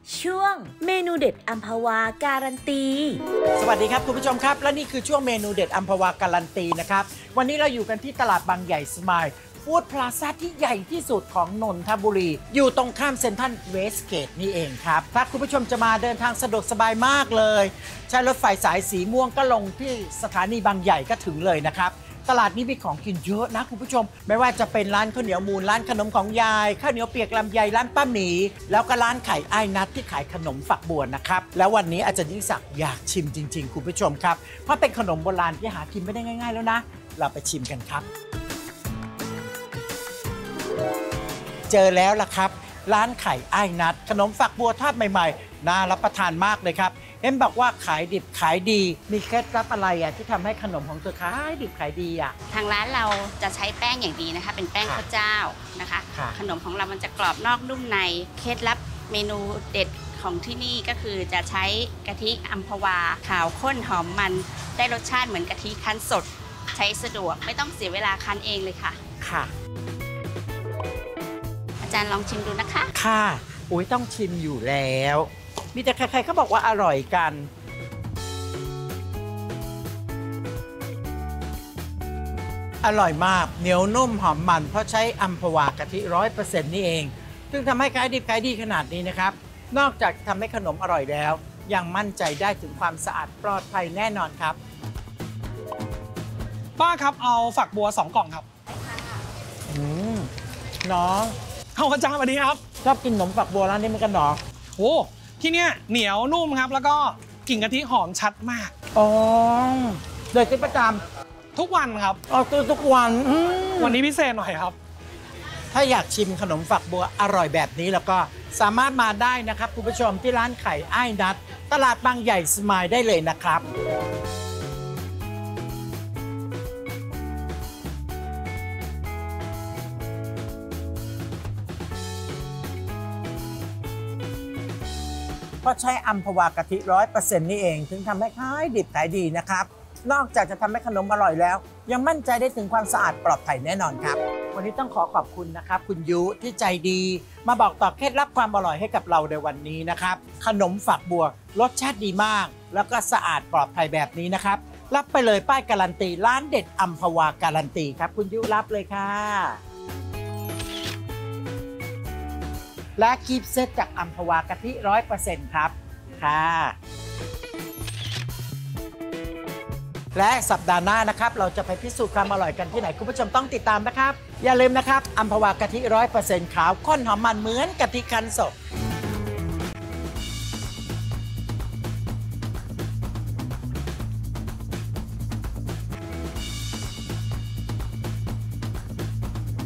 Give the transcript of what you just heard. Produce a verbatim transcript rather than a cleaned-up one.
ช่วงเมนูเด็ดอัมพวาการันตีสวัสดีครับคุณผู้ชมครับและนี่คือช่วงเมนูเด็ดอัมพวาการันตีนะครับวันนี้เราอยู่กันที่ตลาดบางใหญ่สมายฟู้ดพลาซ่าที่ใหญ่ที่สุดของนนทบุรีอยู่ตรงข้ามเซ็นทรัลเวสเกตนี่เองครับถ้าคุณผู้ชมจะมาเดินทางสะดวกสบายมากเลยใช้รถไฟสายสีม่วงก็ลงที่สถานีบางใหญ่ก็ถึงเลยนะครับตลาดนี้มีของกินเยอะนะคุณผู้ชมไม่ว่าจะเป็นร้านข้าวเหนียวมูลร้านขนมของยายข้าวเหนียวเปียกลำไยร้านป้าหมีแล้วก็ร้านไข่ไอ้นัทที่ขายขนมฝักบัวนะครับแล้ววันนี้อาจารย์ยิ่งศักดิ์อยากชิมจริงๆคุณผู้ชมครับเพราะเป็นขนมโบราณที่หากินไม่ได้ง่ายๆแล้วนะเราไปชิมกันครับเจอแล้วล่ะครับร้านไข่ไอ้นัทขนมฝักบัวทอดใหม่ๆน่ารับประทานมากเลยครับเอ็มบอกว่าขายดิบขายดีมีเคล็ดลับอะไรอ่ะที่ทำให้ขนมของเธอขายดิบขายดีอ่ะทางร้านเราจะใช้แป้งอย่างดีนะคะเป็นแป้งข้าวเจ้านะคะขนมของเรามันจะกรอบนอกนุ่มในเคล็ดลับเมนูเด็ดของที่นี่ก็คือจะใช้กะทิอัมพวาขาวข้นหอมมันได้รสชาติเหมือนกะทิคั้นสดใช้สะดวกไม่ต้องเสียเวลาคั้นเองเลยค่ะค่ะอาจารย์ลองชิมดูนะคะค่ะอุ้ยต้องชิมอยู่แล้วมีแต่ใครๆเขาบอกว่าอร่อยกันอร่อยมากเหนียวนุ่มหอมมันเพราะใช้อัมพวากะทิร้อยเปอร์เซ็นต์นี่เองซึ่งทำให้ขายดิบขายดีขนาดนี้นะครับนอกจากทำให้ขนมอร่อยแล้วยังมั่นใจได้ถึงความสะอาดปลอดภัยแน่นอนครับป้าครับเอาฝักบัวสองกล่องครับอืมน้องเอาอาจารย์สวัสดีครับชอบกินขนมฝักบัวร้านนี้เหมือนกันหรอโอ้ที่เนี้ยเหนียวนุ่มครับแล้วก็กลิ่นกะทิหอมชัดมากอ๋อเดินกินประจำทุกวันครับอ๋อทุกวันวันนี้พิเศษหน่อยครับถ้าอยากชิมขนมฝักบัวอร่อยแบบนี้แล้วก็สามารถมาได้นะครับคุณผู้ชมที่ร้านไข่ไอ้นัทตลาดบางใหญ่สมายได้เลยนะครับเพราะใช้อัมพวากะทิร้อยเปอร์เซ็นต์นี่เองถึงทำให้ขายดิบขายดีนะครับนอกจากจะทำให้ขนมอร่อยแล้วยังมั่นใจได้ถึงความสะอาดปลอดภัยแน่นอนครับวันนี้ต้องขอขอบคุณนะครับคุณยุที่ใจดีมาบอกต่อเคล็ดลับความอร่อยให้กับเราในวันนี้นะครับขนมฝักบัวรสชาติดีมากแล้วก็สะอาดปลอดภัยแบบนี้นะครับรับไปเลยป้ายการันตีร้านเด็ดอัมพวาการันตีครับคุณยุรับเลยค่ะและกิฟต์เซตจากอัมพวากะทิ ร้อยเปอร์เซ็นต์ ครับค่ะและสัปดาห์หน้านะครับเราจะไปพิสูจน์ความอร่อยกันที่ไหนคุณผู้ชมต้องติดตามนะครับอย่าลืมนะครับอัมพวากะทิ ร้อยเปอร์เซ็นต์ ขาวข้นหอมมันเหมือนกะทิคั้นสด